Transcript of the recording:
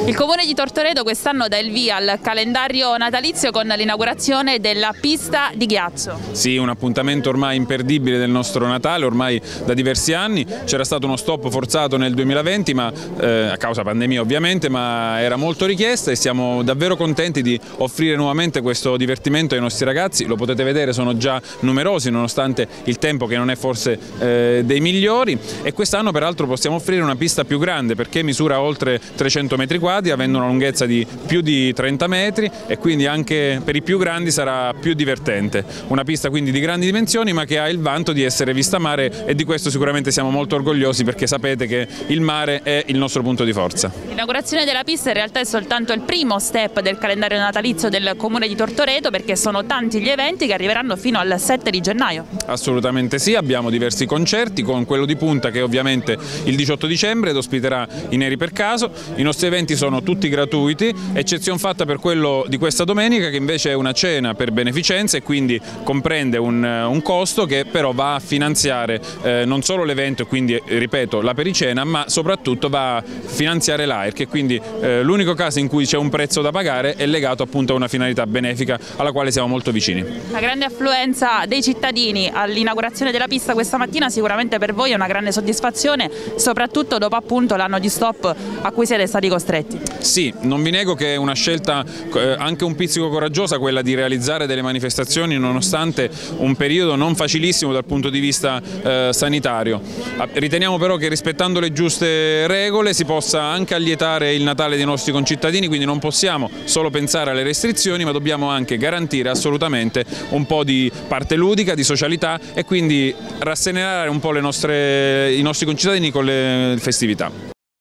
Il Comune di Tortoreto quest'anno dà il via al calendario natalizio con l'inaugurazione della pista di ghiaccio. Sì, un appuntamento ormai imperdibile del nostro Natale, ormai da diversi anni. C'era stato uno stop forzato nel 2020, ma, a causa pandemia ovviamente, ma era molto richiesta e siamo davvero contenti di offrire nuovamente questo divertimento ai nostri ragazzi. Lo potete vedere, sono già numerosi nonostante il tempo che non è forse dei migliori, e quest'anno peraltro possiamo offrire una pista più grande perché misura oltre 300 metri quadri, avendo una lunghezza di più di 30 metri, e quindi anche per i più grandi sarà più divertente. Una pista quindi di grandi dimensioni, ma che ha il vanto di essere vista mare, e di questo sicuramente siamo molto orgogliosi, perché sapete che il mare è il nostro punto di forza. L'inaugurazione della pista in realtà è soltanto il primo step del calendario natalizio del Comune di Tortoreto, perché sono tanti gli eventi che arriveranno fino al 7 di gennaio. Assolutamente sì, abbiamo diversi concerti, con quello di punta che ovviamente il 18 dicembre ed ospiterà i Neri per Caso. I nostri eventi sono tutti gratuiti, eccezione fatta per quello di questa domenica, che invece è una cena per beneficenza e quindi comprende un costo che però va a finanziare non solo l'evento e quindi, ripeto, la pericena, ma soprattutto va a finanziare l'AIRC, e quindi l'unico caso in cui c'è un prezzo da pagare è legato appunto a una finalità benefica alla quale siamo molto vicini. La grande affluenza dei cittadini all'inaugurazione della pista questa mattina sicuramente per voi è una grande soddisfazione, soprattutto dopo appunto l'anno di stop a cui siete stati costretti. Sì, non vi nego che è una scelta anche un pizzico coraggiosa quella di realizzare delle manifestazioni nonostante un periodo non facilissimo dal punto di vista sanitario. Riteniamo però che rispettando le giuste regole si possa anche allietare il Natale dei nostri concittadini, quindi non possiamo solo pensare alle restrizioni, ma dobbiamo anche garantire assolutamente un po' di parte ludica, di socialità, e quindi rasserenare un po' i nostri concittadini con le festività.